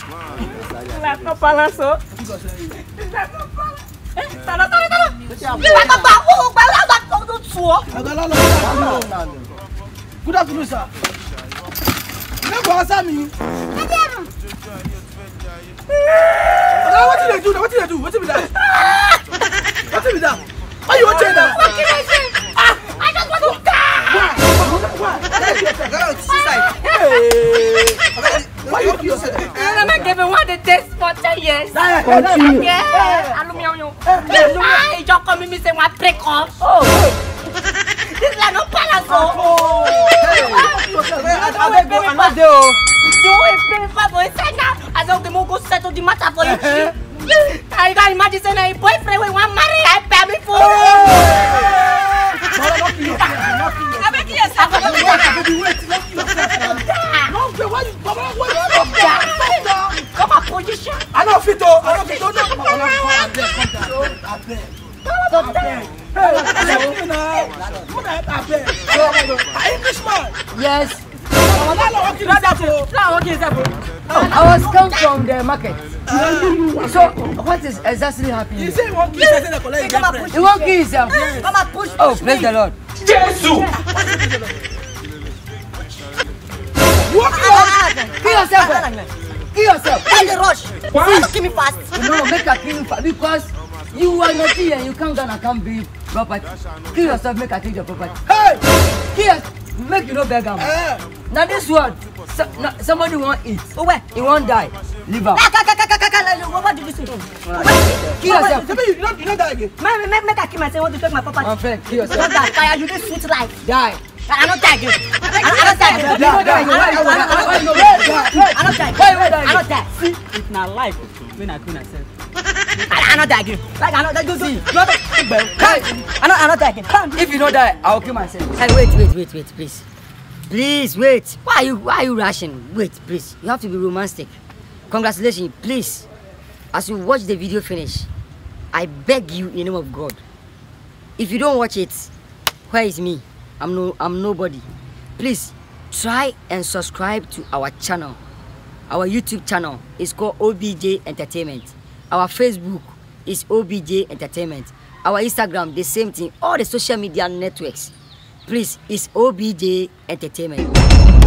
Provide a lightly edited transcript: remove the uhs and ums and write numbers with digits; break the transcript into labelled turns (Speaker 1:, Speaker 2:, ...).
Speaker 1: Lá no balanço. Tá lá.
Speaker 2: Good afternoon, sir. Never answer me. What did they do? What did be that? What be that? Why you watching that?
Speaker 1: What can I say? I just want to
Speaker 2: Why you kill yourself?
Speaker 1: I'm not giving one the test for 10 years.
Speaker 2: Continue.
Speaker 1: Yeah. I just come me say one break off. This is no palace.
Speaker 2: I'm not there.
Speaker 1: I don't go settle the matter for you. I got imagine saying a boyfriend we want marry I pay me for. I beg you, sir. Come on, position.
Speaker 2: I don't fit. Englishman.
Speaker 3: Yes.
Speaker 1: I
Speaker 3: was come from the market. So what is exactly happening?
Speaker 2: He said he won't kill himself.
Speaker 3: He won't kill himself.
Speaker 1: Come on, push.
Speaker 3: Oh, praise the Lord.
Speaker 2: Jesus!
Speaker 3: Kill yourself. Kill yourself.
Speaker 1: Why the rush? Why you kill me fast?
Speaker 3: No, make a kill you fast because you are not here. You come down and can't be property. Kill yourself. Make a take your property.
Speaker 2: Hey!
Speaker 3: Kill yourself. Make you no beg him. Now this one, somebody won't eat.
Speaker 1: Oh, where?
Speaker 3: He won't die. Leave him.
Speaker 1: What did you say?
Speaker 3: Kill yourself.
Speaker 2: You don't die again.
Speaker 1: Make I kill myself. Want to take my property?
Speaker 3: My friend, kill yourself.
Speaker 1: Don't die. Fire, you did sweet life.
Speaker 3: Die.
Speaker 1: I don't die. I don't die. See, it's not life. When I kill myself. I don't die. Like I don't die. I don't die.
Speaker 3: If you don't die, I'll kill myself.
Speaker 1: Hey, wait, please. Please, wait. Why are you rushing? Wait, please. You have to be romantic. Congratulations, please. As you watch the video finish, I beg you in the name of God. If you don't watch it, where is me? I'm nobody. Please try and subscribe to our channel. Our YouTube channel is called OBJ Entertainment. Our Facebook is OBJ Entertainment. Our Instagram, the same thing. All the social media networks. Please, it's OBJ Entertainment.